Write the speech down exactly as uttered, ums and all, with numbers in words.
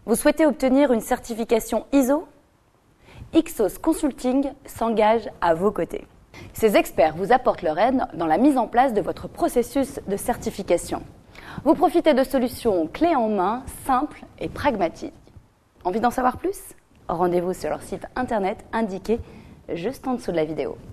Vous souhaitez obtenir une certification I S O? Ixos Consulting s'engage à vos côtés. Ces experts vous apportent leur aide dans la mise en place de votre processus de certification. Vous profitez de solutions clés en main, simples et pragmatiques. Envie d'en savoir plus? Rendez-vous sur leur site internet indiqué juste en dessous de la vidéo.